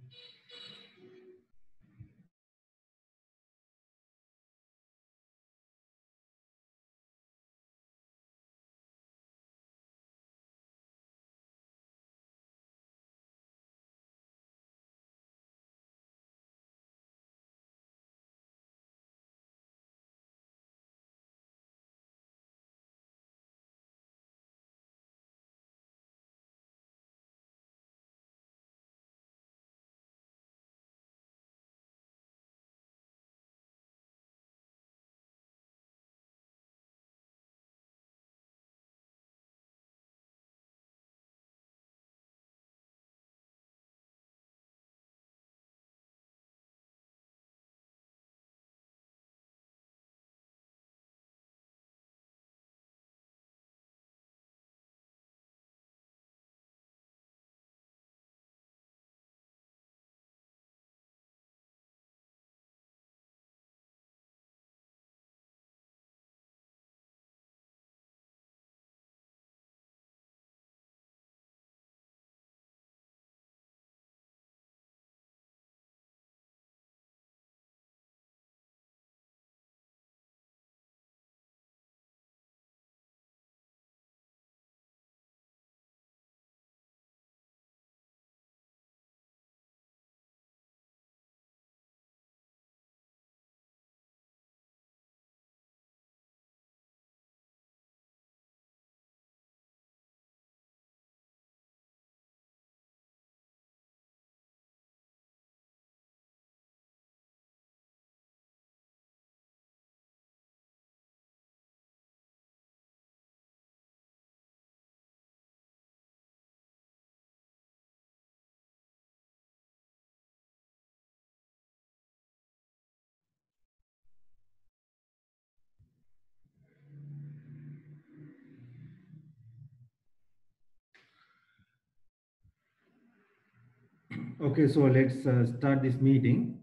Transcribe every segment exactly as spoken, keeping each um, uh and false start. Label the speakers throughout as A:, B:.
A: Okay, so let's uh, start this meeting.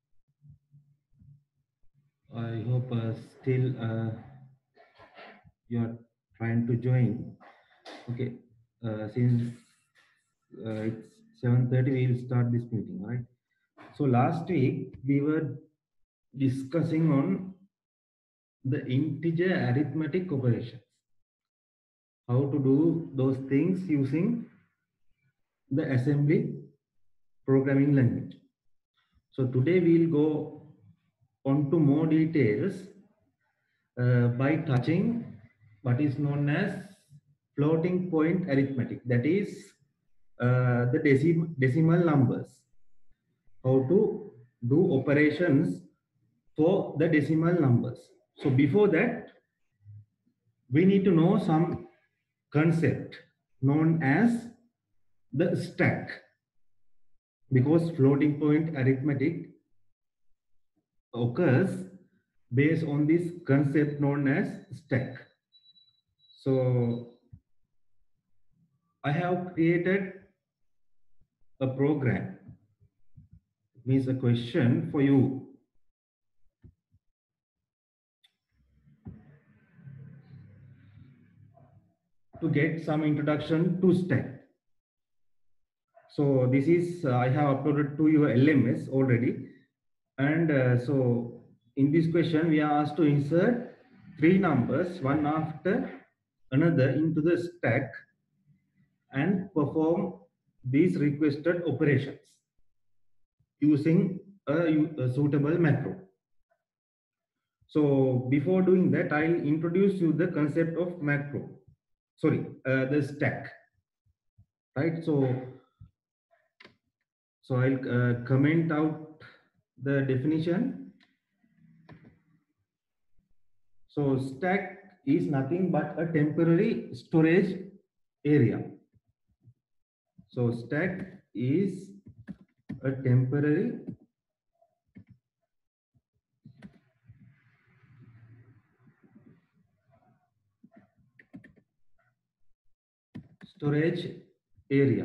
A: I hope uh, still uh, you are trying to join. Okay, uh, since uh, it's seven thirty, we will start this meeting, right? So last week we were discussing on the integer arithmetic operations, how to do those things using the assembly programming language. So today we'll go on to more details uh, by touching what is known as floating point arithmetic, that is uh, the decim decimal numbers, how to do operations for the decimal numbers. So before that, we need to know some concept known as the stack, because floating point arithmetic occurs based on this concept known as stack. So I have created a program, means a question for you to get some introduction to stack. So this is uh, I have uploaded to your L M S already, and uh, so in this question we are asked to insert three numbers one after another into the stack and perform these requested operations using a, a suitable macro. So before doing that, I'll introduce you the concept of macro. Sorry, uh, the stack, right? So, so I'll uh, comment out the definition. So stack is nothing but a temporary storage area. So stack is a temporary storage area.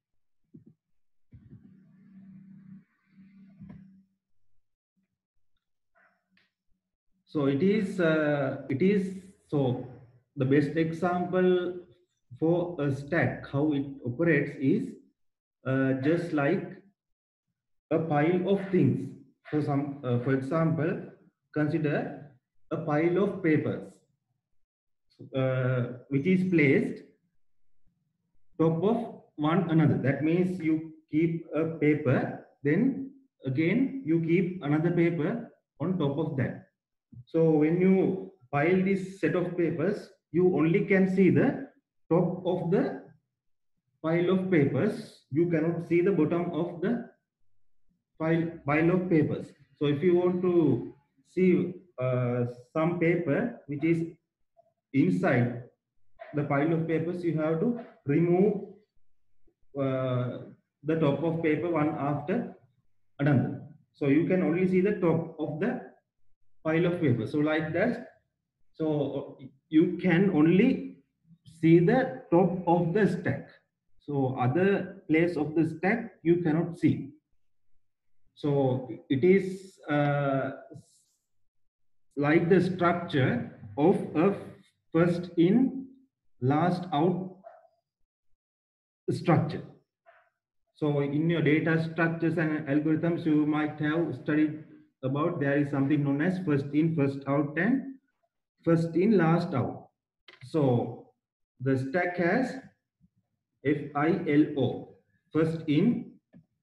A: So it is, uh, it is, so the best example for a stack, how it operates is uh, just like a pile of things. So some, uh, for example, consider a pile of papers, uh, which is placed top of one another. That means you keep a paper, then again you keep another paper on top of that. So when you pile this set of papers, you only can see the top of the pile of papers. You cannot see the bottom of the pile, pile of papers. So if you want to see uh, some paper which is inside the pile of papers, you have to remove uh, the top of paper one after another. So you can only see the top of the pile of paper. So like that, so you can only see the top of the stack. So other place of the stack you cannot see. So it is uh, like the structure of a first in, last out structure. So in your data structures and algorithms, you might have studied about there is something known as first in, first out, and first in, last out. So the stack has F I L O, first in,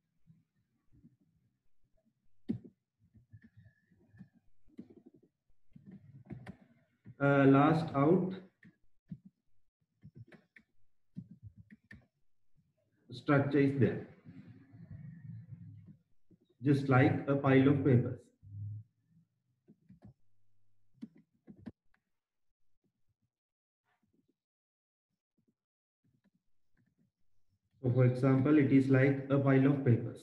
A: uh, last out structure is there, just like a pile of papers. So for example, it is like a pile of papers.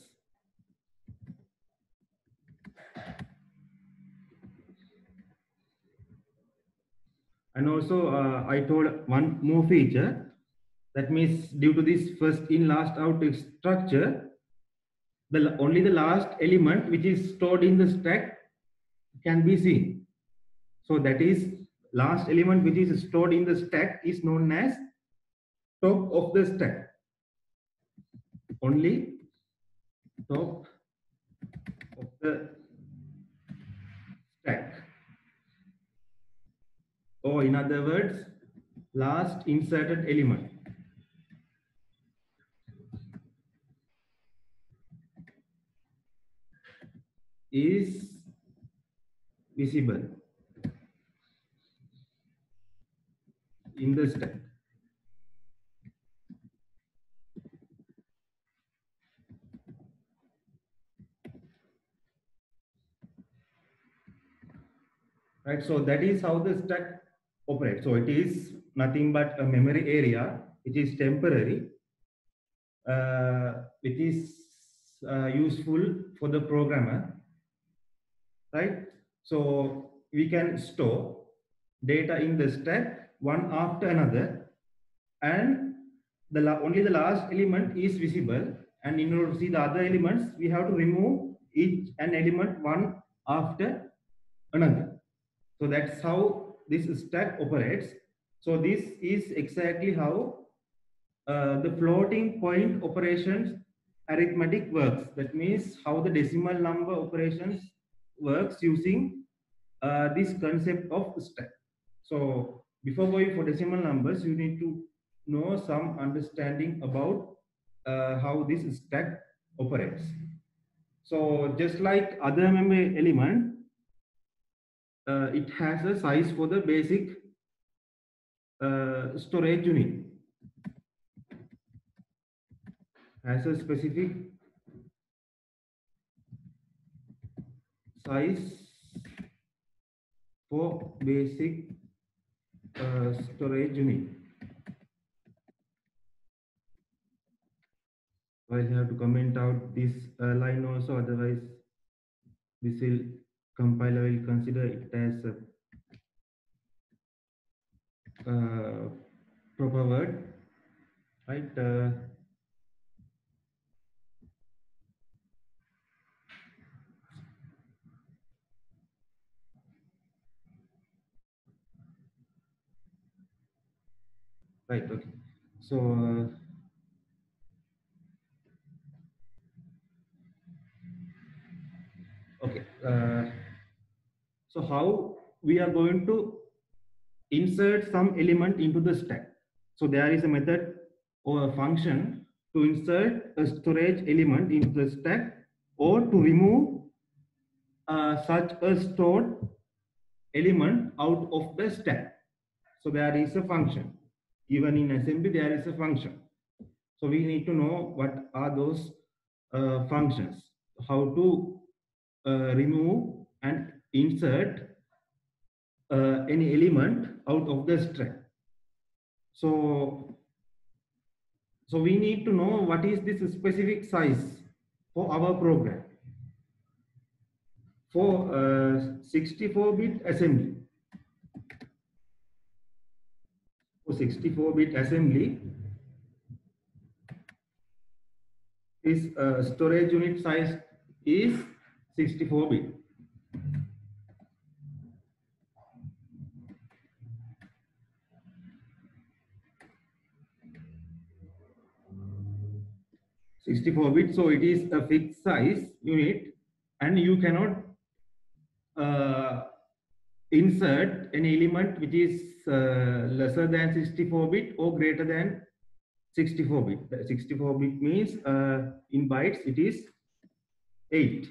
A: And also uh, I told one more feature. That means due to this first in, last out structure, the only the last element which is stored in the stack can be seen. So that is last element which is stored in the stack is known as top of the stack. Only top of the stack. Or in other words, last inserted element is visible in the stack. Right, so that is how the stack operates. So it is nothing but a memory area which is temporary, uh, which is uh, useful for the programmer, right? So we can store data in the stack one after another, and the only the last element is visible, and in order to see the other elements we have to remove each an element one after another. So that's how this stack operates. So this is exactly how uh, the floating point operations arithmetic works. That means how the decimal number operations works using uh, this concept of stack. So before going for decimal numbers, you need to know some understanding about uh, how this stack operates. So just like other memory element, uh, it has a size for the basic uh, storage unit, has a specific size for basic uh, storage unit. I'll have to comment out this uh, line also, otherwise this will compiler will consider it as a uh, proper word, right? Uh, right, okay. So uh, uh, so how we are going to insert some element into the stack. So there is a method or a function to insert a storage element into the stack or to remove uh, such a stored element out of the stack. So there is a function. Even in assembly, there is a function. So we need to know what are those uh, functions, how to uh, remove and insert uh, any element out of the stack. So, so we need to know what is this specific size for our program. For uh, sixty-four bit assembly, for sixty-four bit assembly, this uh, storage unit size is sixty-four bit. sixty-four bit, so it is a fixed size unit, and you cannot uh, insert any element which is uh, lesser than sixty-four bit or greater than sixty-four bit. The sixty-four bit means uh, in bytes it is eight.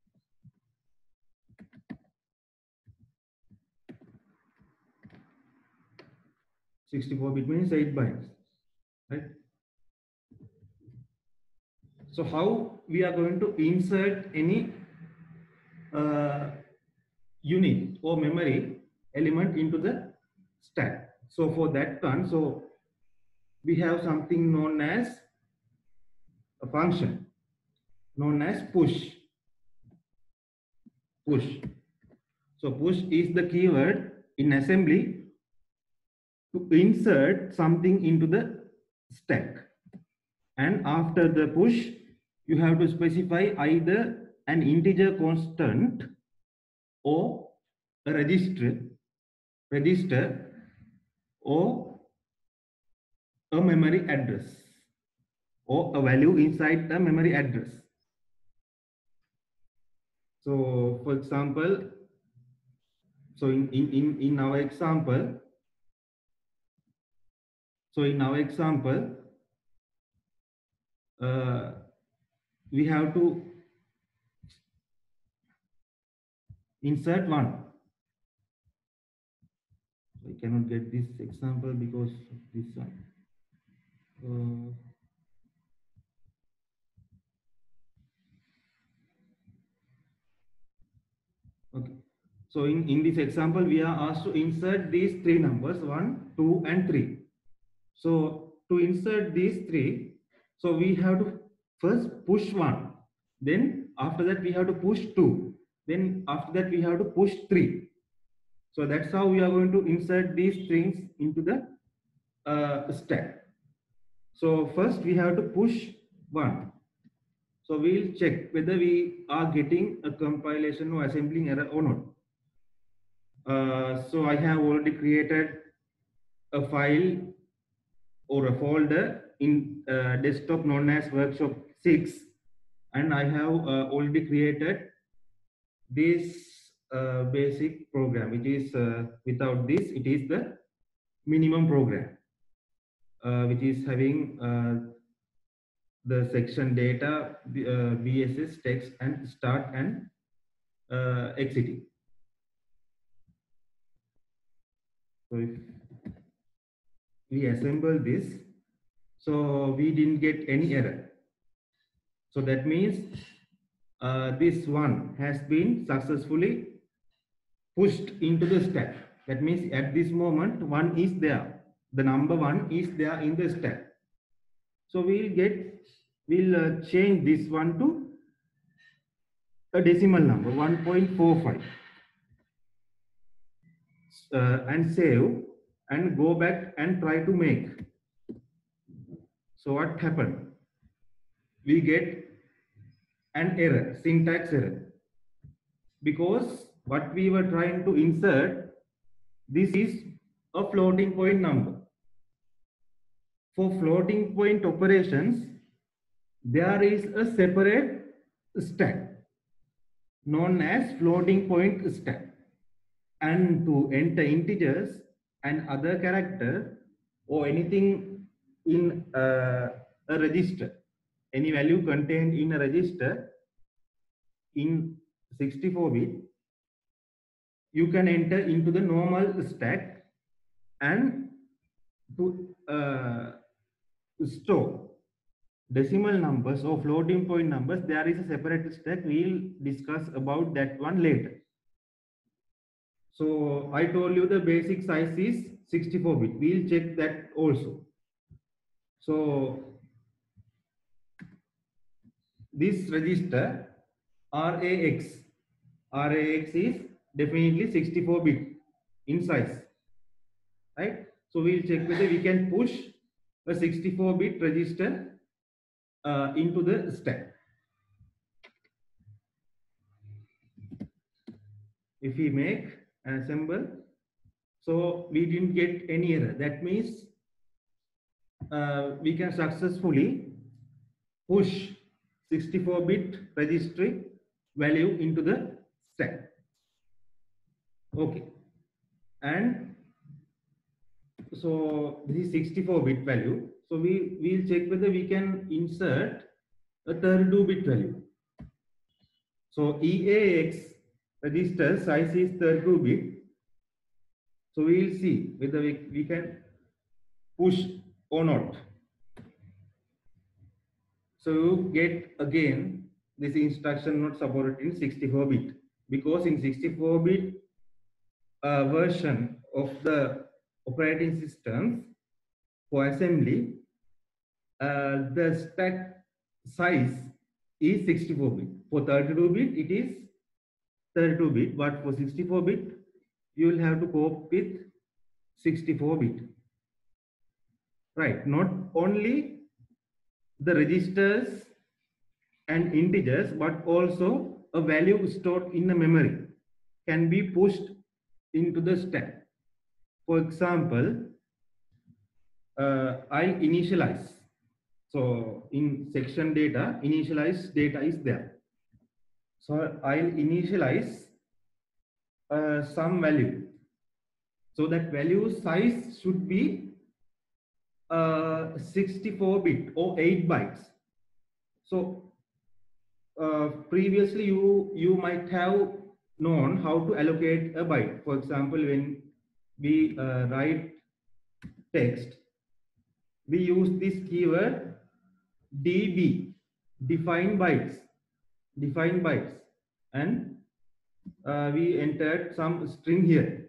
A: sixty-four bit means eight bytes, right? So how we are going to insert any uh, unit or memory element into the stack? So for that one, so we have something known as a function known as push. Push. So push is the keyword in assembly to insert something into the stack. And after the push, you have to specify either an integer constant or a register, register or a memory address or a value inside the memory address. So for example, so in, in, in, in our example, so in our example, uh, we have to insert one. I cannot get this example because of this one. Uh, okay. So in, in this example, we are asked to insert these three numbers, one, two, and three. So to insert these three, so we have to first push one. Then after that, we have to push two. Then after that, we have to push three. So that's how we are going to insert these strings into the uh, stack. So first we have to push one. So we'll check whether we are getting a compilation or assembling error or not. Uh, so I have already created a file or a folder in uh, desktop known as workshop six, and I have uh, already created this uh, basic program, which is uh, without this, it is the minimum program, uh, which is having uh, the section data, uh, B S S, text, and start and uh, exiting. So if we assemble this, so we didn't get any error. So that means uh, this one has been successfully pushed into the stack. That means at this moment, one is there. The number one is there in the stack. So we'll get, we'll uh, change this one to a decimal number, one point four five. Uh, and save and go back and try to make. So what happened? We get an error, syntax error, because what we were trying to insert, this is a floating point number. For floating point operations, there is a separate stack. known as floating point stack. And to enter integers and other character or anything in uh, a register, any value contained in a register in sixty-four bit, you can enter into the normal stack, and to uh, store decimal numbers or floating point numbers, there is a separate stack. We'll discuss about that one later. So I told you the basic size is sixty-four bit. We'll check that also. So this register R A X, R A X is definitely sixty-four bit in size, right? So we'll check whether we can push a sixty-four bit register uh, into the stack. If we make an assemble, so we didn't get any error. That means uh, we can successfully push sixty-four bit registry value into the stack. Okay, and so this is sixty-four bit value. So we will check whether we can insert a thirty-two bit value. So E A X register size is thirty-two bit. So we will see whether we, we can push or not. So you get again this instruction not supported in sixty-four bit, because in sixty-four bit uh, version of the operating systems for assembly, uh, the stack size is sixty-four bit. For thirty-two bit it is thirty-two bit, but for sixty-four bit you will have to cope with sixty-four bit, right? Not only the registers and integers, but also a value stored in the memory can be pushed into the stack. For example, uh, I'll initialize. So in section data, initialize data is there. So I'll initialize uh, some value. So that value size should be uh, sixty-four bit or eight bytes. So uh, previously you you might have known how to allocate a byte. For example, when we uh, write text, we use this keyword D B, define bytes, define bytes, and uh, we entered some string here.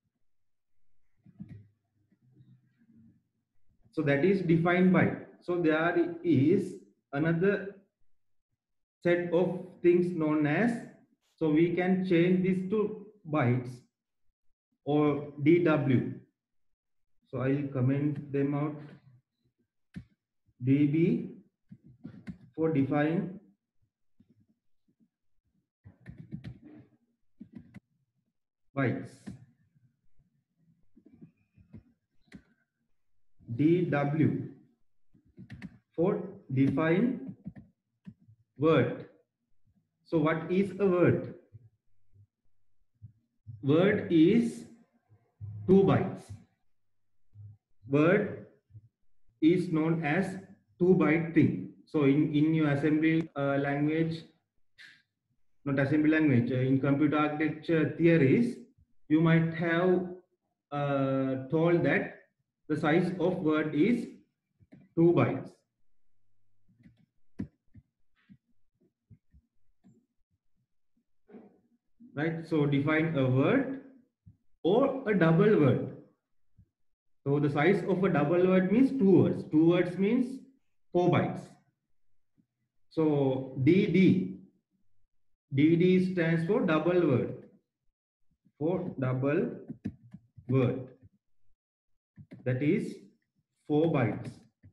A: So that is defined byte. So there is another set of things known as, so we can change this to bytes or D W. So I'll comment them out. D B for define bytes. D W for define word. So what is a word? Word is two bytes. Word is known as two byte thing. So in, in your assembly uh, language, not assembly language, uh, in computer architecture theories, you might have uh, told that the size of word is two bytes. Right? So define a word or a double word. So the size of a double word means two words. Two words means four bytes. So D D. D D stands for double word. For double word. That is four bytes.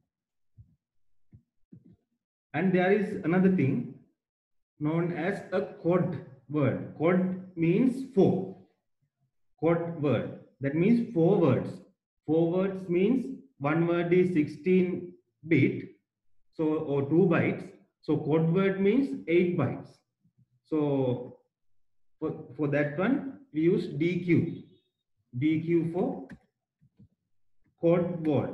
A: And there is another thing known as a quad word. Quad means four. Quad word. That means four words. Four words means one word is sixteen bit, so or two bytes. So quad word means eight bytes. So For, for that one, we use D Q. D Q for code word.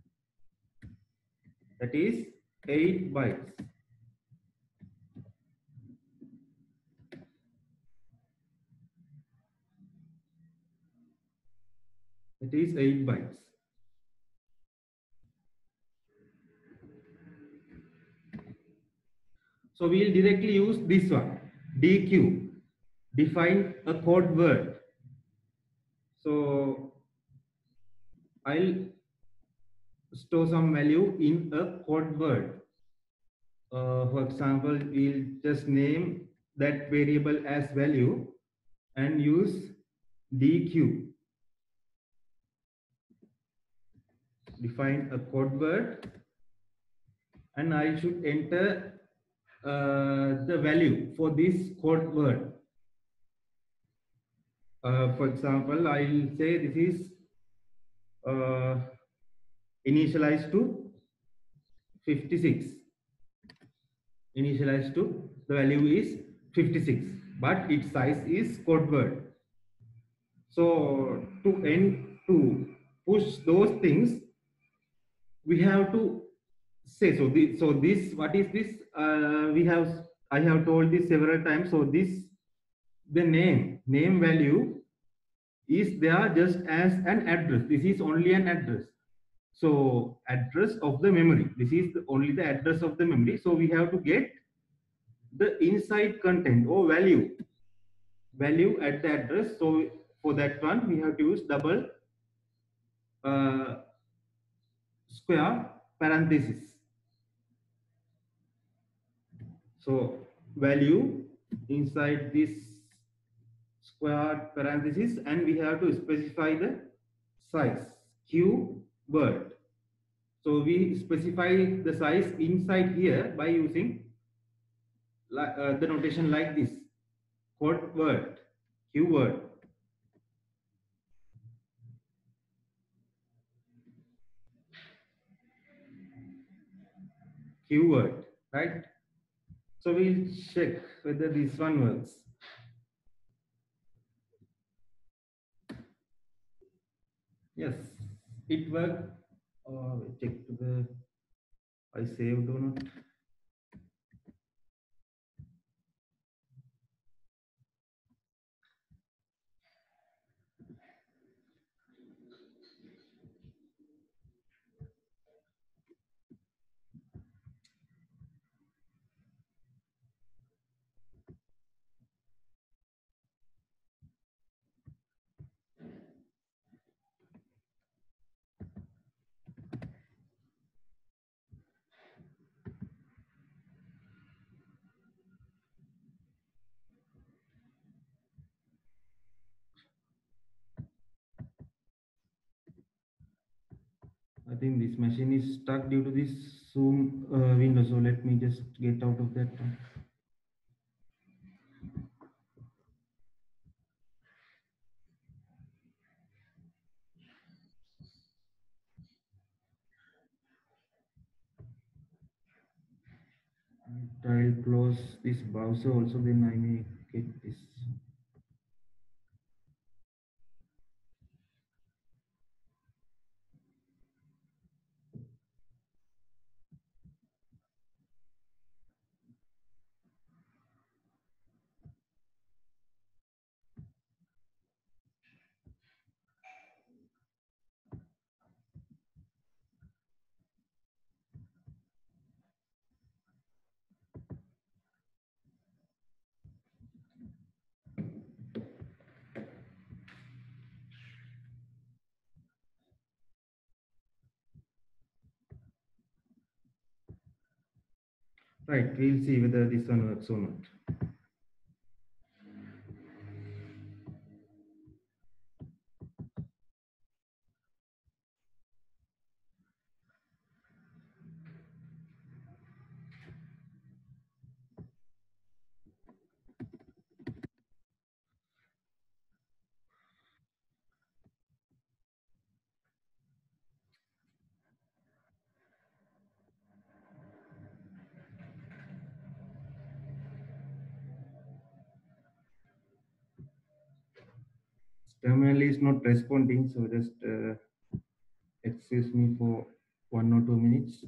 A: That is eight bytes. That is eight bytes. So we'll directly use this one, D Q, define a code word. So I'll store some value in a code word. Uh, for example, we'll just name that variable as value and use D Q. Define a code word, and I should enter uh, the value for this code word. Uh, for example, I'll say this is uh, initialized to fifty-six. Initialized to the value is fifty-six, but its size is code word. So to end to push those things, we have to say so. This, so this what is this? Uh, we have I have told this several times. So this the name name value is there just as an address. This is only an address. So address of the memory. This is the, only the address of the memory. So we have to get the inside content or value value at the address. So for that one, we have to use double uh, square parenthesis. So value inside this square parenthesis, and we have to specify the size q word. So we specify the size inside here by using uh, the notation like this: code word, q word. Q word, right? So we'll check whether this one works. Yes, it worked. Uh, check to the I saved or not. I think this machine is stuck due to this Zoom uh, window. So let me just get out of that one. I'll close this browser also, then I may get this. Right, we'll see whether this one works or not. terminal is not responding, so just uh, excuse me for one or two minutes.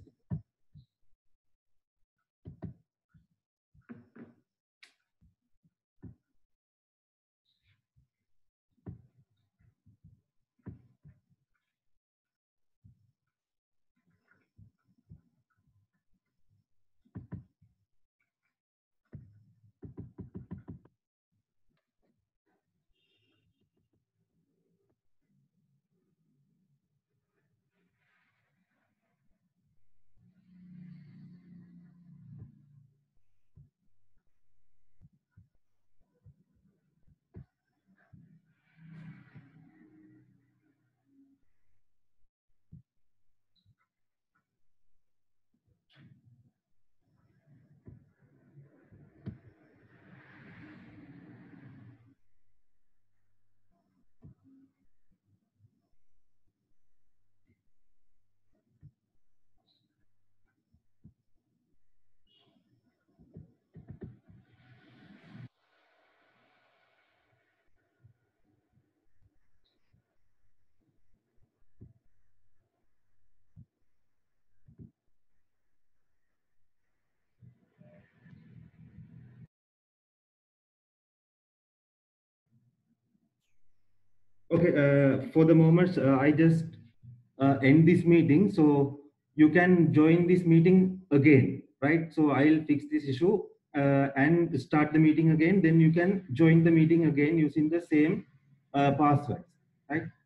A: Okay, uh, for the moment, uh, I just uh, end this meeting. So you can join this meeting again, right? So I'll fix this issue uh, and start the meeting again. Then you can join the meeting again using the same uh, passwords, right?